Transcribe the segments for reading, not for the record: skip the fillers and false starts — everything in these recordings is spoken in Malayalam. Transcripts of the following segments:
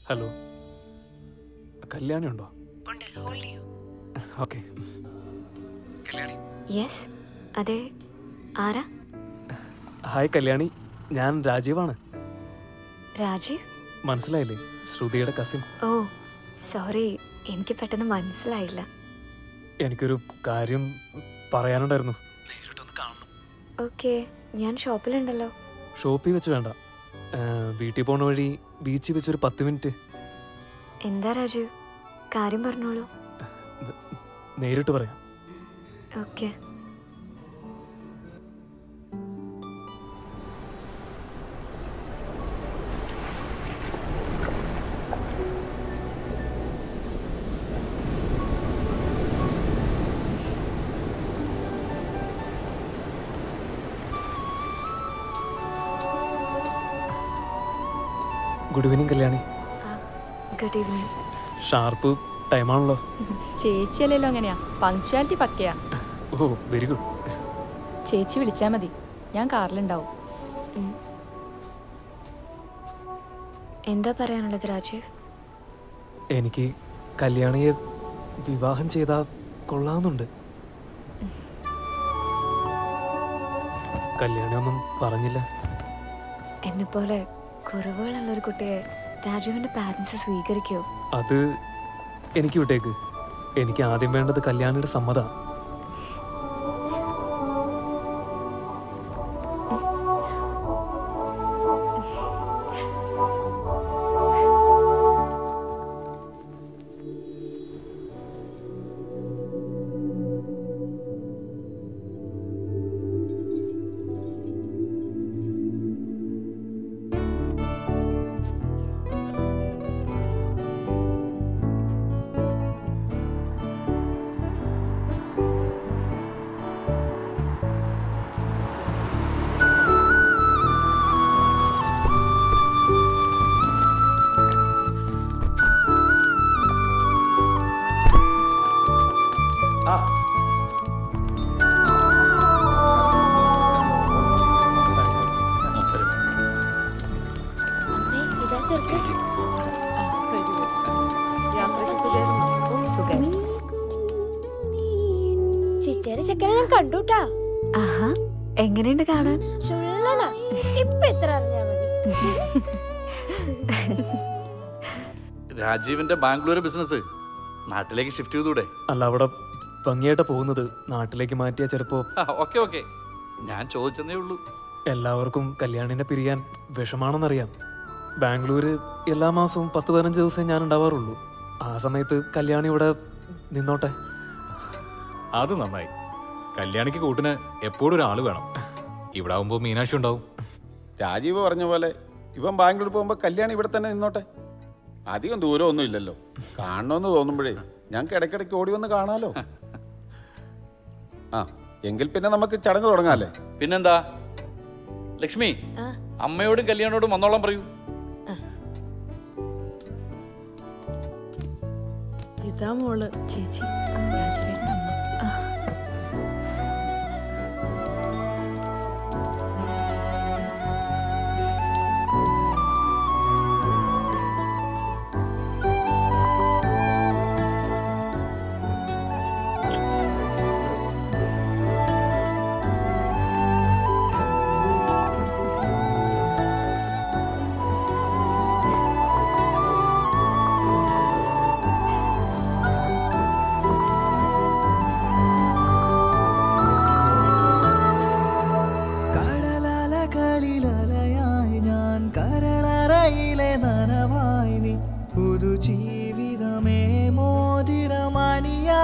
ഹലോ, കല്യാണി ഉണ്ടോ? ഓക്കെ. കല്യാണി. യെസ്, അതെ. ആരാ? ഹായ് കല്യാണി, ഞാൻ രാജീവാണ്. രാജീവ്? മനസ്സിലായില്ലേ? ശ്രുതിയുടെ കസിൻ. ഓ സോറി, എനിക്ക് പെട്ടെന്ന് മനസ്സിലായില്ല. എനിക്കൊരു കാര്യം പറയാനുണ്ടായിരുന്നു. നേരിട്ടൊന്ന് കാണണം. ഓക്കെ, ഞാൻ ഷോപ്പിലുണ്ടല്ലോ. ഷോപ്പിൽ വെച്ച് വേണ്ട, വീട്ടിൽ പോണ വഴി ബീച്ചിൽ വെച്ചൊരു 10 മിനിറ്റ്. എന്താ രാജീവ്, കാര്യം പറഞ്ഞോളൂ. നേരിട്ട് പറയാം. Okay. Good evening Kalyani. Good evening. Sharp ടൈമാണല്ലോ. ചേച്ചിയല്ലല്ലോ അങ്ങനെയാ, പങ്ക്ച്വാലിറ്റി പക്കയാ. Oh very good. ചേച്ചി വിളിച്ചാൽ മതി, ഞാൻ കാറിലുണ്ടാവും. എന്താ പറയാനുള്ളത് രാജീവ്? എനിക്ക് കല്യാണിയെ വിവാഹം ചെയ്താൽ കൊള്ളാവുന്നുണ്ട്. കല്യാണി ഒന്നും പറഞ്ഞില്ല. എന്നെപ്പോലെ കുറവുകളുള്ളൊരു കുട്ടിയെ രാജീവിന്റെ പാരന്റ്സ് സ്വീകരിക്കോ? അത് എനിക്ക് വിട്ടേക്ക്. എനിക്ക് ആദ്യം വേണ്ടത് കല്യാണിയുടെ സമ്മതം. കണ്ടുട്ടാ. ആഹാ, എങ്ങനെയുണ്ട് കാണാൻ? ഇപ്പൊ എത്ര അറിഞ്ഞാ മതി. രാജീവിന്റെ ബാംഗ്ലൂർ ബിസിനസ് നാട്ടിലേക്ക് ഷിഫ്റ്റ് ചെയ്തൂടെ? അല്ല, അവിടെ ഭംഗിയായിട്ടാ പോകുന്നത്. നാട്ടിലേക്ക് മാറ്റിയാ ചിലപ്പോ. ഓക്കെ ഓക്കെ, ഞാൻ ചോദിച്ചതേ ഉള്ളൂ. എല്ലാവർക്കും കല്യാണിനെ പിരിയാൻ വിഷമാണെന്നറിയാം. ബാംഗ്ലൂര് എല്ലാ മാസവും 10-15 ദിവസമേ ഞാൻ ഉണ്ടാവാറുള്ളൂ. ആ സമയത്ത് കല്യാണി ഇവിടെ നിന്നോട്ടെ. അത് നന്നായി. കല്യാണിക്ക് കൂട്ടിന് എപ്പോഴും ഒരാള് വേണം. ഇവിടെ ആവുമ്പോ മീനാക്ഷി ഉണ്ടാവും. രാജീവ് പറഞ്ഞ പോലെ ഇവൻ ബാംഗ്ലൂർ പോകുമ്പോ കല്യാണി ഇവിടെ തന്നെ നിന്നോട്ടെ. അധികം ദൂരമൊന്നും ഇല്ലല്ലോ. കാണണമെന്ന് തോന്നുമ്പോഴേ ഞങ്ങൾക്ക് ഇടയ്ക്കിടയ്ക്ക് ഓടി വന്ന് കാണാലോ. ആ എങ്കിൽ പിന്നെ നമുക്ക് ചടങ്ങ് തുടങ്ങാല്ലേ? പിന്നെന്താ ലക്ഷ്മി, അമ്മയോടും കല്യാണോടും വന്നോളാൻ പറയൂ. ഇതാ മോള് ചേച്ചി, രാജീവേട്ടൻ്റെ അമ്മ. ജീവിതമേ മോതിരമണിയാ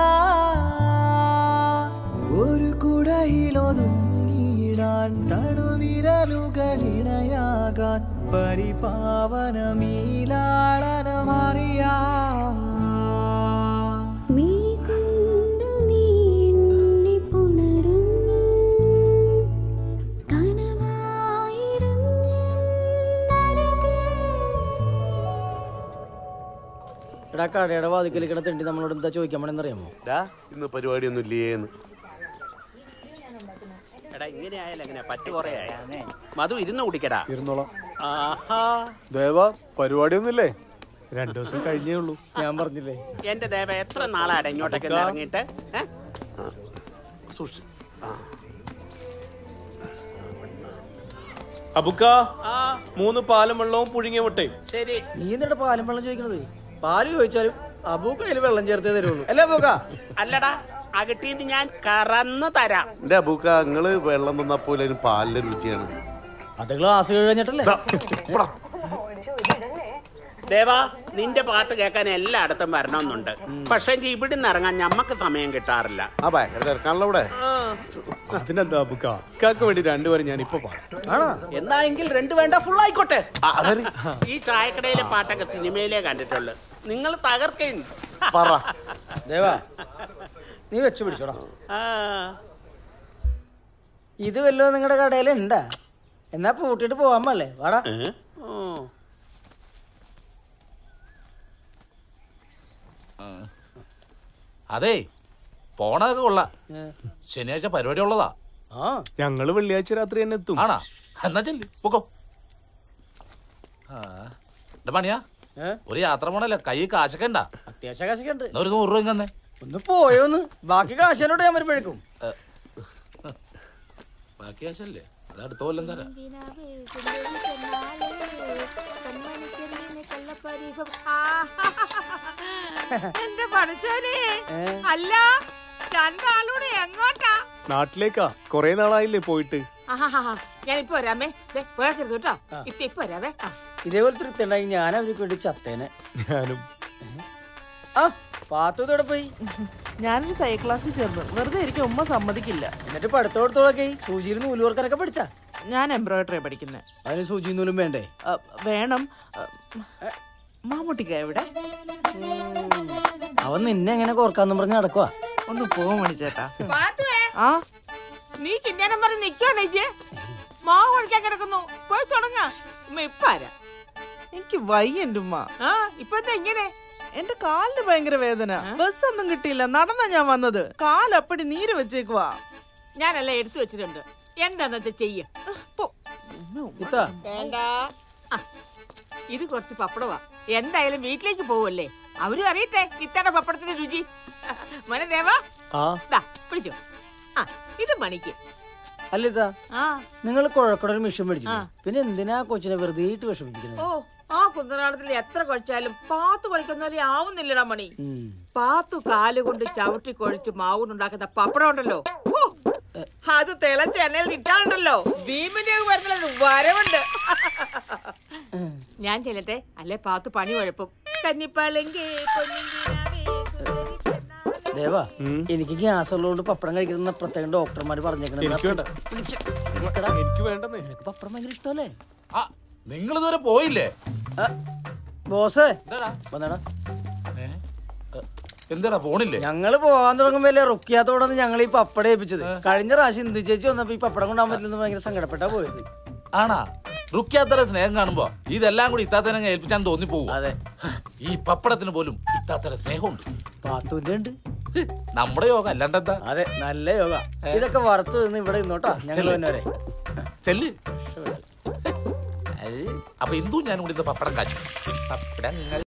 ഒരു കുടയിലൊതുങ്ങിടാൻ തണുവിരലുകളിണയാകാൻ പരിപാവനമീലാളനമറിയാ കടയുടെ വാതിക്കൽ കിടത്തിണ്ടി നമ്മളോട് എന്താ ചോദിക്കാൻ പോണെന്നറിയാമോ? ഇന്ന് പരിപാടിയൊന്നും ഇല്ലേന്ന്. എടാ ഇങ്ങനെ ആയാലും എങ്ങനെ പറ്റു കുറേ മധു ഇരുന്ന് കുടിക്കടാ. ഇരുന്നോളാം. ആഹാ ദേവ, പരിപാടിയൊന്നുമില്ലേ? 2 ദിവസം കഴിഞ്ഞേ ഉള്ളൂ. ഞാൻ പറഞ്ഞില്ലേ എന്റെ ദേവ എത്ര നാളാണ് ഇങ്ങോട്ടൊക്കെ ഒന്ന് ഇറങ്ങിയിട്ട് അബുക്ക 3 പാലും വെള്ളവും പുഴുങ്ങിയ മുട്ടയും. ശരി. നീ എന്നിട്ട് പാലും വെള്ളം ചോദിക്കണത്? പാല് ചോദിച്ചാലും അബൂക്ക അതിൽ വെള്ളം ചേർത്തേ തരുള്ളൂ അല്ലേ അബൂക്ക? അല്ലടാ അകട്ടിന്ന് ഞാൻ കറന്നു തരാം. എന്റെ അബൂക്ക നിങ്ങള് വെള്ളം തന്നപ്പോലെ പാലിന്റെ രുചിയാണ്. അത് ഗ്ലാസ് കഴിഞ്ഞിട്ടല്ലേ? ദേവാ നിന്റെ പാട്ട് കേൾക്കാൻ എല്ലായിടത്തും വരണമെന്നുണ്ട്. പക്ഷെ ഇവിടുന്ന് ഇറങ്ങാൻ ഞമ്മക്ക് സമയം കിട്ടാറില്ല. ആ ഭയങ്കര തിരക്കാണല്ലോ ഇവിടെ. അതിനെന്താ അബുക്ക, ഇക്കാക്ക് വേണ്ടി 2 വരെ ഞാൻ ഇപ്പൊ പാടും. ആണോ? എന്നാ എങ്കിൽ 2 വേണ്ട, ഫുൾ ആയിക്കോട്ടെ. ഈ ചായക്കടയിലെ പാട്ടൊക്കെ സിനിമയിലേ കണ്ടിട്ടുള്ളു. നിങ്ങൾ തകർക്കും. ദേവാ നീ വെച്ചു പിടിച്ചോടാ. ഇത് വല്ലോ നിങ്ങളുടെ കടയിൽ ഉണ്ടാ? എന്നാ പൂട്ടിട്ട് പോവാമല്ലേ? വാടാ. അതെ പോണതൊക്കെ കൊള്ളാം. ശനിയാഴ്ച പരിപാടി ഉള്ളതാ. ഞങ്ങള് വെള്ളിയാഴ്ച രാത്രി തന്നെ എത്തും. ആണാ? എന്നാ ചെല്ലി പൊക്കോ. പണിയാ ഒരു യാത്ര പോണല്ലേ, കൈ കാശൊക്കെ ഉണ്ടാ? അത്യാവശ്യം കാശൊക്കെ ഉണ്ട്. ഒരു 100 രൂപ തന്നെ. ഒന്ന് പോയോന്ന്, ബാക്കി കാശനോട് ഞാൻ വരുമ്പോഴേക്കും. ബാക്കി കാശല്ലേ, അത് അടുത്ത കൊല്ലം തരാം. എന്റെ പഠിച്ചോനെ, അല്ല രണ്ടാളൂടെ എങ്ങോട്ടാ? നാട്ടിലേക്കാ. കൊറേ നാളായില്ലേ പോയിട്ട്. ഞാനിപ്പോ വരാമേ, വേർക്കരുത് കേട്ടോ. ഇപ്പൊ വരാവേ. ഇതേപോലെ തൃത്തുണ്ടായി ഞാൻ അവർക്ക് വേണ്ടി ചത്തേനെ. ഞാനും. പാത്തോടെ പോയി. ഞാനൊരു തയ്യൽ ക്ലാസ്സിൽ ചേർന്നു. വെറുതെ ഇരിക്കും, ഉമ്മ സമ്മതിക്കില്ല. എന്നിട്ട് പഠിത്തോടത്തോളൊക്കെ സൂചിയിൽ നൂലുവർക്കാനൊക്കെ പഠിച്ചാ? ഞാൻ എംബ്രോയിഡറി പഠിക്കുന്നത്. അതിന് സൂചി നൂലും വേണ്ടേ? വേണം. മാമ്മൂട്ടിക്ക എവിടെ? അവൻ നിന്നെ എങ്ങനെ കോർക്കാന്നും പറഞ്ഞ് നടക്കുവാ. ഒന്ന് പോവാൻ മണിച്ചേട്ടാ. നീ കിന്നാനം പറഞ്ഞ് നിക്കണേ. മാവ് കുടിക്കാൻ കിടക്കുന്നു, പോയി തുടങ്ങ. ഉമ്മ ഇപ്പാരാ? എനിക്ക് വയ്യന്റെ ഉമ്മ. ഇപ്പൊ ഇങ്ങനെ എന്റെ കാലിന് ഭയങ്കര വേദന. ബസ് ഒന്നും കിട്ടിയില്ല, നടന്നാ ഞാൻ വന്നത്. കാലപ്പടി നീര് വെച്ചേക്കുവാ. ഞാനെല്ലാം എടുത്തു വെച്ചിട്ടുണ്ട്, എന്താന്ന് വെച്ചാ ചെയ്യ. വേണ്ട, ഇത് കുറച്ച് പപ്പടവാ. എന്തായാലും വീട്ടിലേക്ക് പോവല്ലേ, അവരും അറിയട്ടെ ഇത്തയുടെ പപ്പടത്തിന്റെ രുചി. മോനെ ദേവാ, പിടിച്ചോ. ഇത് മണിക്ക്. അല്ലിതാ, നിങ്ങൾ കുഴക്കടൊരു മിഷൻ മേടിച്ചു, പിന്നെ എന്തിനാ കൊച്ചിനെ വെറുതെ വിഷമിപ്പിക്കുന്നത്? ആ കുന്തനാളത്തിൽ എത്ര കുഴച്ചാലും പാത്തു കുഴക്കുന്നവരെ ആവുന്നില്ലടാ മണി. പാത്തു കാലുകൊണ്ട് ചവിട്ടി കുഴച്ച് മാവുണ്ടാക്കുന്ന പപ്പടം ഉണ്ടല്ലോ, അത് തിളച്ച എണ്ണയിൽ ഇട്ടാണ്ടല്ലോ, ഭീമിന്റെ വരുന്ന വരവുണ്ട്. ഞാൻ ചെല്ലട്ടെ, അല്ലെ പാത്തു പണി കുഴപ്പം. കന്നിപ്പാളെങ്കി ദേവാ, എനിക്ക് ഗ്യാസ് ഉള്ളതുകൊണ്ട് പപ്പടം കഴിക്കുന്ന പ്രത്യേകം ഡോക്ടർമാര് പറഞ്ഞേക്കണേ. പപ്പടം ഭയങ്കര ഇഷ്ടമല്ലേ? നിങ്ങൾ ഇതുവരെ പോയില്ലേ? ബോസേ വന്നടാ. എന്താടാ പോണില്ലേ? ഞങ്ങള് പോകാൻ തുടങ്ങുമ്പോ റുക്കിയാത്തോടാണ് ഞങ്ങൾ ഈ പപ്പടം ഏൽപ്പിച്ചത്. കഴിഞ്ഞ പ്രാവശ്യം ഇന്ദു ചേച്ചി വന്നപ്പോ ഈ പപ്പടം കൊണ്ടാൻ പറ്റില്ലെന്ന് ഭയങ്കര സങ്കടപ്പെട്ടാ പോയത്. ആണാ? റുക്കിയാത്തയുടെ സ്നേഹം കാണുമ്പോ ഇതെല്ലാം കൂടി ഇത്താത്തനെ ഏൽപ്പിച്ചാന്ന് തോന്നിപ്പോവും. അതെ, ഈ പപ്പടത്തിന് പോലും ഇത്താത്തയുടെ സ്നേഹമുണ്ട്. പാത്തൂന്റെ ഉണ്ട്. നമ്മുടെ യോഗ അല്ലാണ്ടെന്താ? അതെ, നല്ല യോഗ. ഇതൊക്കെ വറുത്ത് നിന്ന് ഇവിടെ ഇന്നോട്ടാ ഞങ്ങൾ തന്നെ വരെ ചെല്ല്. അപ്പൊ എന്തു ഞാൻ കൂടി പപ്പടം കാച്ചു. പപ്പടങ്ങൾ